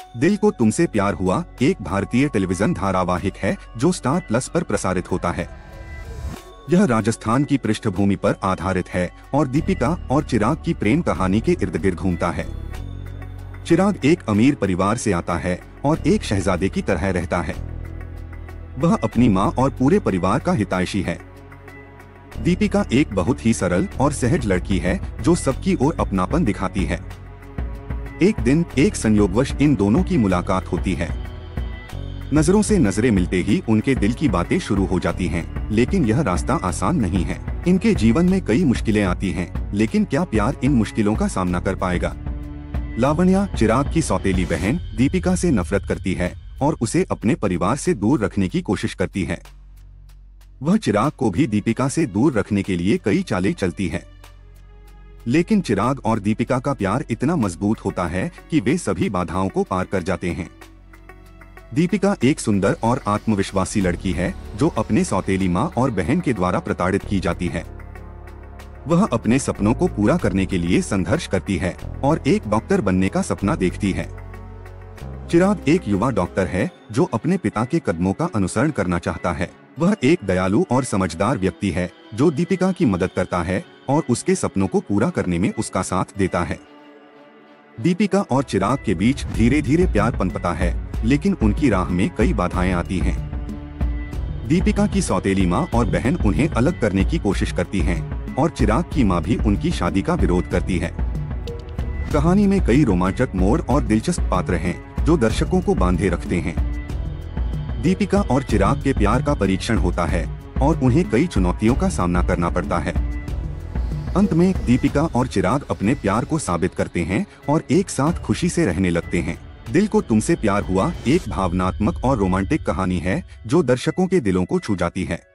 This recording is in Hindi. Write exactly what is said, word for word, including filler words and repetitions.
दिल को तुमसे प्यार हुआ एक भारतीय टेलीविजन धारावाहिक है जो स्टार प्लस पर प्रसारित होता है। यह राजस्थान की पृष्ठभूमि पर आधारित है और दीपिका और चिराग की प्रेम कहानी के इर्द गिर्द घूमता है। चिराग एक अमीर परिवार से आता है और एक शहजादे की तरह रहता है। वह अपनी माँ और पूरे परिवार का हितैषी है। दीपिका एक बहुत ही सरल और सहज लड़की है जो सबकी ओर अपनापन दिखाती है। एक दिन एक संयोगवश इन दोनों की मुलाकात होती है। नजरों से नजरें मिलते ही उनके दिल की बातें शुरू हो जाती हैं, लेकिन यह रास्ता आसान नहीं है। इनके जीवन में कई मुश्किलें आती हैं, लेकिन क्या प्यार इन मुश्किलों का सामना कर पाएगा? लावण्या, चिराग की सौतेली बहन, दीपिका से नफरत करती है और उसे अपने परिवार से दूर रखने की कोशिश करती है। वह चिराग को भी दीपिका से दूर रखने के लिए कई चालें चलती है, लेकिन चिराग और दीपिका का प्यार इतना मजबूत होता है कि वे सभी बाधाओं को पार कर जाते हैं। दीपिका एक सुंदर और आत्मविश्वासी लड़की है जो अपने सौतेली माँ और बहन के द्वारा प्रताड़ित की जाती है। वह अपने सपनों को पूरा करने के लिए संघर्ष करती है और एक डॉक्टर बनने का सपना देखती है। चिराग एक युवा डॉक्टर है जो अपने पिता के कदमों का अनुसरण करना चाहता है। वह एक दयालु और समझदार व्यक्ति है जो दीपिका की मदद करता है और उसके सपनों को पूरा करने में उसका साथ देता है। दीपिका और चिराग के बीच धीरे धीरे प्यार पनपता है, लेकिन उनकी राह में कई बाधाएं आती हैं। दीपिका की सौतेली माँ और बहन उन्हें अलग करने की कोशिश करती हैं और चिराग की माँ भी उनकी शादी का विरोध करती है। कहानी में कई रोमांचक मोड़ और दिलचस्प पात्र हैं जो दर्शकों को बांधे रखते हैं। दीपिका और चिराग के प्यार का परीक्षण होता है और उन्हें कई चुनौतियों का सामना करना पड़ता है। अंत में दीपिका और चिराग अपने प्यार को साबित करते हैं और एक साथ खुशी से रहने लगते हैं। दिल को तुमसे प्यार हुआ एक भावनात्मक और रोमांटिक कहानी है जो दर्शकों के दिलों को छू जाती है।